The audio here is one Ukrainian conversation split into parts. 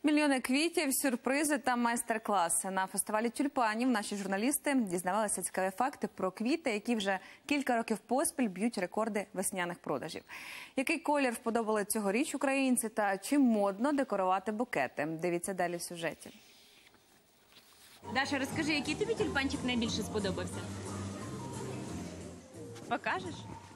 Мільйони квітів, сюрпризи та майстер-класи. На фестивалі тюльпанів наші журналісти дізнавалися цікаві факти про квіти, які вже кілька років поспіль б'ють рекорди весняних продажів. Який колір вподобали цьогоріч українці та чи модно декорувати букети? Дивіться далі в сюжеті. Даша, розкажи, який тобі тюльпанчик найбільше сподобався? Покажеш?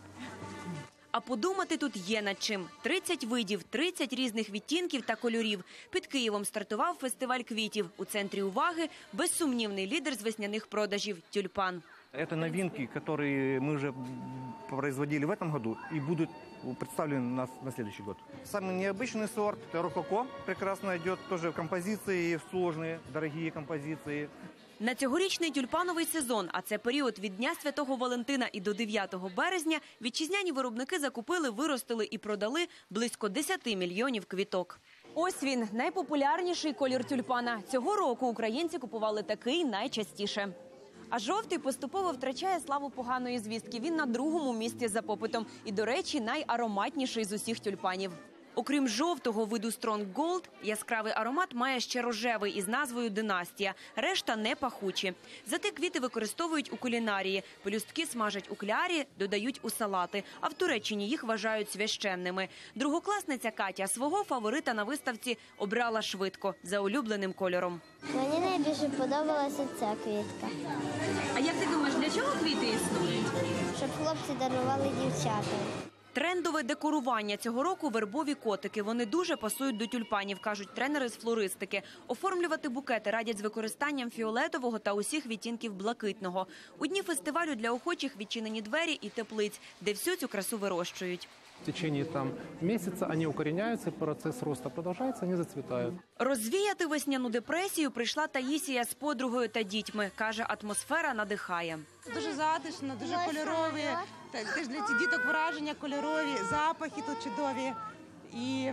А подумати тут є над чим. 30 видів, 30 різних відтінків та кольорів. Під Києвом стартував фестиваль квітів. У центрі уваги безсумнівний лідер з весняних продажів – тюльпан. Это новинки, которые мы уже производили в этом году и будут представлены на следующий год. Самый необычный сорт – это рококо. Прекрасно идет тоже в композиции, в сложные, дорогие композиции. На цьогорічний тюльпановий сезон, а це період від Дня Святого Валентина і до 9 березня, вітчизняні виробники закупили, виростили і продали близько 10 мільйонів квіток. Ось він – найпопулярніший колір тюльпана. Цього року українці купували такий найчастіше. А жовтий поступово втрачає славу поганої звістки. Він на другому місці за попитом. І, до речі, найароматніший з усіх тюльпанів. Окрім жовтого виду Strong Gold, яскравий аромат має ще рожевий із назвою «Династія». Решта не пахучі. Зате квіти використовують у кулінарії. Пелюстки смажать у клярі, додають у салати. А в Туреччині їх вважають священними. Другокласниця Катя свого фаворита на виставці обрала швидко, за улюбленим кольором. Мені найбільше подобалася ця квітка. А як ти думаєш, для чого квіти існують? Щоб хлопці дарували дівчатам. Трендове декорування цього року – вербові котики. Вони дуже пасують до тюльпанів, кажуть тренери з флористики. Оформлювати букети радять з використанням фіолетового та усіх відтінків блакитного. У дні фестивалю для охочих відчинені двері і теплиць, де всю цю красу вирощують. В течение месяца они укореняются, процесс роста продолжается, они зацветают. Розвіяти весняну депресію прийшла Таїсія з подругою та дітьми. Каже, атмосфера надихає. Дуже затишно, дуже кольорові. Теж для цих діток враження кольорові, запахи тут чудові. І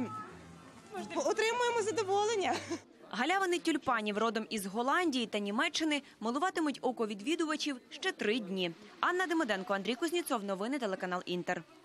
отримуємо задоволення. Галявини тюльпанів родом із Голландії та Німеччини милуватимуть око відвідувачів ще 3 дні. Анна Демиденко, Андрій Кузнєцов. Новини телеканал Інтер.